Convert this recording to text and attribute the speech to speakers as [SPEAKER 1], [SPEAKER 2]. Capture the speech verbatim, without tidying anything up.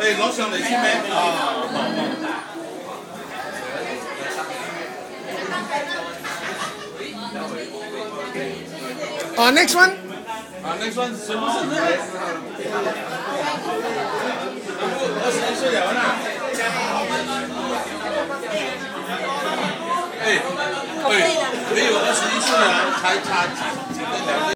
[SPEAKER 1] 哎，攞上嚟簽名啊！
[SPEAKER 2] 哦 ，next one。
[SPEAKER 1] 啊 ，next one 什么是呢？二十一岁了呢。哎哎，没有二十一岁了，才差几个两个。